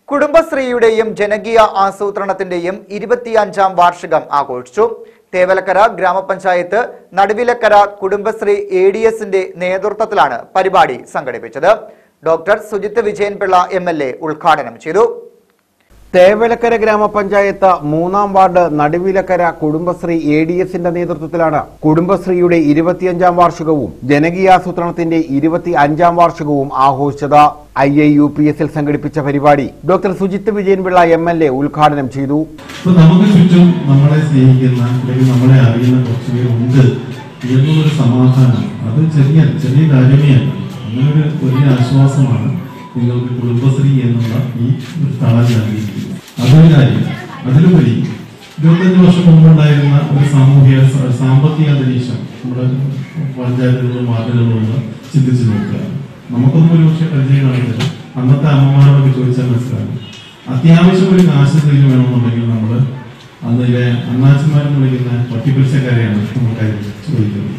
കുടുംബശ്രീയുടെയും ജനകീയ ആസൂത്രണത്തിന്റെയും 25ാം വാർഷികം ആഘോഷിച്ചു. തേവലക്കര ഗ്രാമപഞ്ചായത്ത് നടുവിലക്കര കുടുംബശ്രീ ADSന്റെ നേതൃത്വത്തിലാണ് പരിപാടി സംഘടിപ്പിച്ചത്. ഡോക്ടർ സുജിത്ത് വിജയൻപിള്ള MLA ഉദ്ഘാടനം ചെയ്തു. തേവലക്കര ഗ്രാമപഞ്ചായത്ത് 3ാം വാർഡ് നടുവിലക്കര കുടുംബശ്രീ ADSന്റെ നേതൃത്വത്തിലാണ് കുടുംബശ്രീയുടെ 25ാം വാർഷികവും ജനകീയാസൂത്രണത്തിന്റെ 25ാം വാർഷികവും ആഘോഷിച്ചത്. IIUPSൽ സംഘടിപ്പിച്ച പരിപാടി ഡോക്ടർ സുജിത്ത് വിജയൻപിള്ള MLA ഉദ്ഘാടനം ചെയ്തു. നമുക്ക് ചുറ്റും നമ്മളെ സ്നേഹിക്കുന്ന അല്ലെങ്കിൽ നമ്മളെ അറിയുന്ന കുറച്ചുപേരുണ്ട് എന്നൊരു സമാധാനം, അത് ചെറിയ കാര്യമേ അല്ല. അങ്ങനൊരു വലിയ ആശ്വാസമാണ് നിങ്ങൾക്ക് കുടുംബശ്രീ എന്നുള്ള ഈ ഒരു തള നൽകിയിരിക്കുന്നത്. അതൊരു കാര്യം. അതിലുപരി 25 വർഷം മുമ്പുണ്ടായിരുന്ന ഒരു സാമ്പത്തിക അന്തരീക്ഷം നമ്മുടെ പഞ്ചായത്തുകളിലും വാർഡുകളിലും ചിന്തിച്ചു നോക്കുക. നമുക്കൊന്നും ഒരു പക്ഷേ പരിചയം കാണില്ല. അന്നത്തെ അമ്മമാരോടൊക്കെ ചോദിച്ചാൽ മനസ്സിലാകും. അത്യാവശ്യം ഒരു കാശ് എന്തെങ്കിലും വേണമെന്നുണ്ടെങ്കിൽ നമ്മൾ അന്നിലെ അണ്ണാച്ചന്മാരെന്ന് വിളിക്കുന്ന പട്ടിപ്പലിശക്കാരെയാണ് നമുക്ക് ചോദിക്കുന്നത്.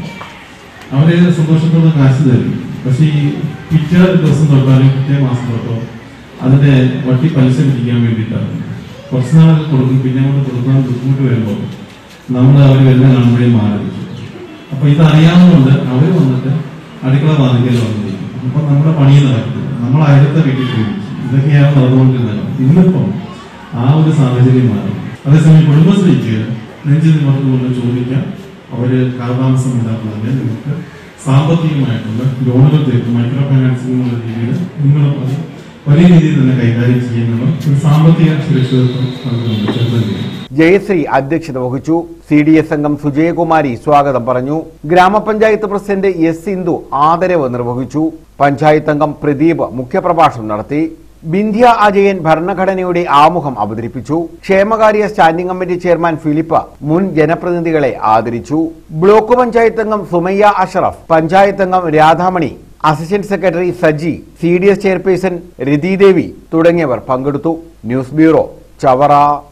അവരെ സന്തോഷത്തോടെ കാശ് തരും. പക്ഷെ ഈ പിറ്റേ ദിവസം തൊട്ടാലും പിറ്റേ മാസം തൊട്ടോ അതിന്റെ വട്ടി പലിശ പിടിക്കാൻ വേണ്ടിയിട്ടാണ് കുറച്ച് നാളൊക്കെ കൊടുക്കും. പിന്നെ അങ്ങോട്ട് കൊടുക്കാൻ ബുദ്ധിമുട്ട് വരുമ്പോൾ നമ്മൾ അവർ വരുന്ന കാണുമ്പോഴേ മാറി. അപ്പൊ ഇത് അറിയാവുന്നതുകൊണ്ട് അവർ വന്നിട്ട് അടുക്കള വാങ്ങിക്കൽ വന്നിരിക്കും. അപ്പൊ നമ്മുടെ പണി നടക്കുന്നത് നമ്മൾ അയലത്തെ വീട്ടിൽ പോയി. ഇതൊക്കെയാണ് നടന്നുകൊണ്ടിരുന്നത്. ഇന്നിപ്പം ആ ഒരു സാഹചര്യം മാറി. അതേസമയം കുടുംബശ്രീക്ക് നെഞ്ചു നിവർത്തുകൊണ്ട് ചോദിക്കാം. അവര് കാലതാമസം ഇല്ലാതെ തന്നെ നിങ്ങൾക്ക് സാമ്പത്തികമായിട്ടുള്ള ലോണുകൾ തരും. മൈക്രോ ഫൈനാൻസിംഗ് എന്നുള്ള രീതിയിൽ നിങ്ങളും അത് വലിയ രീതിയിൽ തന്നെ കൈകാര്യം ചെയ്യുന്നുള്ള ഒരു സാമ്പത്തിക സുരക്ഷിതത്വം നൽകുന്നുണ്ട്. ജയശ്രീ അധ്യക്ഷത വഹിച്ചു. CDS അംഗം സുജയകുമാരി സ്വാഗതം പറഞ്ഞു. ഗ്രാമപഞ്ചായത്ത് പ്രസിഡന്റ് S. സിന്ധു ആദരവ് നിർവഹിച്ചു. പഞ്ചായത്ത് അംഗം പ്രദീപ് മുഖ്യപ്രഭാഷണം നടത്തി. ബിന്ധ്യ അജയൻ ഭരണഘടനയുടെ ആമുഖം അവതരിപ്പിച്ചു. ക്ഷേമകാര്യ സ്റ്റാൻഡിംഗ് കമ്മിറ്റി ചെയർമാൻ ഫിലിപ്പ് മുൻ ജനപ്രതിനിധികളെ ആദരിച്ചു. ബ്ലോക്ക് പഞ്ചായത്ത് അംഗം സുമയ്യ അഷറഫ്, പഞ്ചായത്ത് അംഗം Radhamani, assistant secretary Saji, CDS chairperson Rathidevi തുടങ്ങിയവർ പങ്കെടുത്തു. News bureau, Chavara.